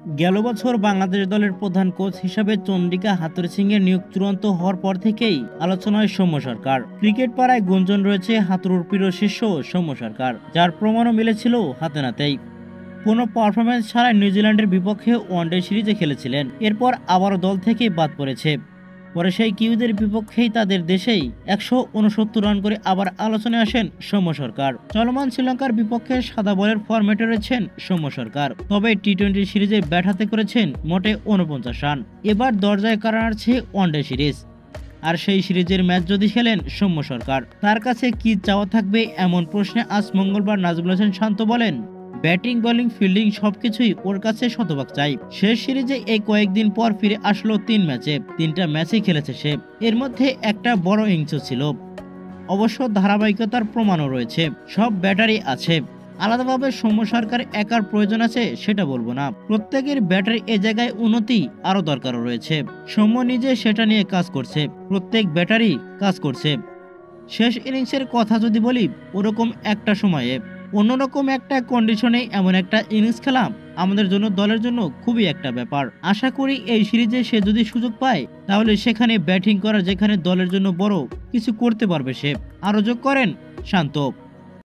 গেল বছর বাংলাদেশ দলের প্রধান কোচ হিসাবে চন্দ্রিকা হাথুরুসিংহের নিয়োগ চূড়ান্ত হওয়ার পর থেকেই আলোচনায় সৌম্য সরকার। ক্রিকেট পাড়ায় গুঞ্জন রয়েছে হাতুড়ুর প্রিয় শিষ্য সৌম্য সরকার, যার প্রমাণও মিলেছিল হাতে নাতেই। কোনো পারফরম্যান্স ছাড়াই নিউজিল্যান্ডের বিপক্ষে ওয়ানডে সিরিজে খেলেছিলেন, এরপর আবারও দল থেকে বাদ পড়েছে। পরে সেই কিউদের বিপক্ষেই তাদের দেশেই ১৬৯ রান করে আবার আলোচনায় আসেন সৌম্য সরকার। চলমান শ্রীলঙ্কার বিপক্ষে সাদা বলের ফরম্যাটে রয়েছেন সৌম্য সরকার, তবে টি-20 সিরিজে ব্যাট হাতে করেছেন মোটে ৪৯ রান। এবার দরজায় কারা নাড়ছে ওয়ানডে সিরিজ, আর সেই সিরিজের ম্যাচ যদি খেলেন সৌম্য সরকার, তার কাছে কি চাওয়া থাকবে এমন প্রশ্নে আজ মঙ্গলবার নাজমুল হোসেন শান্ত বলেন, ব্যাটিং বোলিং ফিল্ডিং সবকিছুই ওর কাছে শতভাগ চাই। শেষ সিরিজে এই কয়েকদিন পর ফিরে আসলো ৩ ম্যাচে, ৩টা ম্যাচই খেলেছে সে, এর মধ্যে একটা বড় ইনিংসও ছিল। অবশ্য ধারাবাহিকতার প্রমাণও রয়েছে, সব ব্যাটারি আছে। আলাদাভাবে সৌম্য সরকার একার প্রয়োজন আছে সেটা বলবো না, প্রত্যেকের ব্যাটারি এ জায়গায় উন্নতি আরো দরকারও রয়েছে। সৌম্য নিজে সেটা নিয়ে কাজ করছে, প্রত্যেক ব্যাটারি কাজ করছে। শেষ ইনিংসের কথা যদি বলি, ওরকম একটা সময়ে অন্যরকম একটা কন্ডিশনে এমন একটা ইনিংস খেলাম আমাদের জন্য, দলের জন্য খুবই একটা ব্যাপার। আশা করি এই সিরিজে সে যদি সুযোগ পায় তাহলে সেখানে ব্যাটিং করার, যেখানে দলের জন্য বড় কিছু করতে পারবে সে, আরো যোগ করেন শান্ত।